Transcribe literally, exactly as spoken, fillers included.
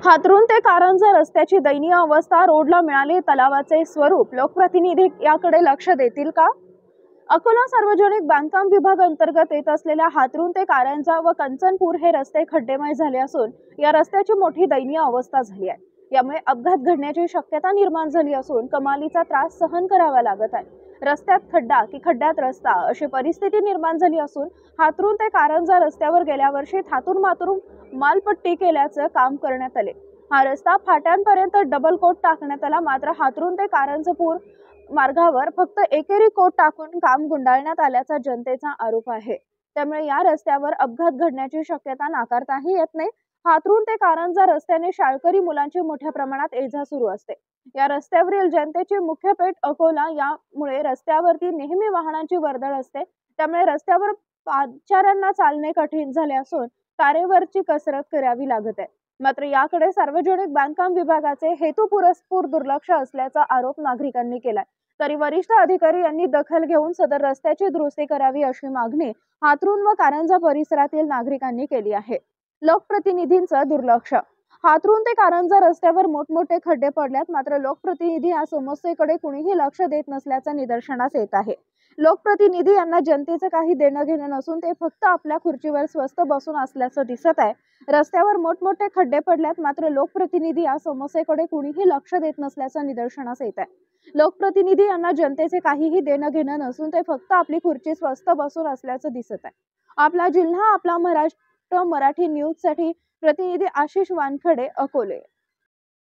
हातरून ते कारंजा रस्त्याची दयनीय अवस्था, रोडला मिळाले तलावाचे स्वरूप, लोकप्रतिनिधी याकडे लक्ष देतील का? अकोला सार्वजनिक बांधकाम विभाग अंतर्गत येत असलेल्या हातरून ते कारंजा व कंचनपूर हे रस्ते खड्डेमय झाले असून या रस्त्याची मोठी दयनीय अवस्था झाली आहे। यामुळे अपघात घडण्याची शक्यता निर्माण झाली असून कमालीचा त्रास सहन करावा लागत आहे। रस्त्यात खड्डा की खड्ड्यात रस्ता अशी परिस्थिती निर्माण झाली असून हातरून ते कारंजा रस्त्यावर गेल्या वर्षी थातूर मातूर मालपट्टी केल्याचं काम करण्यात आले। हा रस्ता फाट्यांपर्यंत डबल कोट टाकण्यात आला, मात्र हातरून ते कारंजपूर मार्गावर फक्त एकेरी कोट टाकून काम गुंडाळण्यात आल्याचा जनतेचा आरोप आहे। त्यामुळे या रस्त्यावर अपघात घडण्याची शक्यता नाकारताही येत नाही। हातरून ते कारंजा रस्त्याने शाळकरी मुलांची मोठ्या प्रमाणात ये-जा सुरू असते। या रस्त्यावरील जनतेची मुख्य पेठ अकोला, यामुळे रस्त्यावरती नेहमी वाहनांची वर्दळ असते। त्यामुळे रस्त्यावर पादचाऱ्यांना चालणे कठीण झाले असून तारेवरची कसरत करावी लागत आहे। मात्र याकडे सार्वजनिक बांधकाम विभागाचे हेतुपुरस्पर दुर्लक्ष असल्याचा आरोप नागरिकांनी केलाय। तरी वरिष्ठ अधिकारी यांनी दखल घेऊन सदर रस्त्याची दुरुस्ती करावी अशी मागणी हातरून व कारंजा परिसरातील नागरिकांनी केली आहे। लोकप्रतिनिधींचं दुर्लक्ष। हातरून ते कारंजा रस्त्यावर मोठमोठे खड्डे पडल्यात, मात्र लोकप्रतिनिधी या समस्येकडे कुणीही लक्ष देत नसल्याचं निदर्शनास येत आहे। लोकप्रतिनिधी यांना जनतेचं काही देणं घेणं नसून ते फक्त आपल्या खुर्चीवर स्वस्थ बसून असल्याचं दिसत आहे। रस्त्यावर मोठमोठे खड्डे पडल्यात, मात्र लोकप्रतिनिधी या समस्येकडे कुणीही लक्ष देत नसल्याचं निदर्शनास येत आहे। लोकप्रतिनिधी यांना जनतेचे काहीही देणं घेणं नसून ते फक्त आपली खुर्ची स्वस्थ बसून असल्याचं दिसत आहे। आपला जिल्हा आपला महाराष्ट्र मराठी न्यूज साठी प्रतिनिधी आशिष वानखडे, अकोले।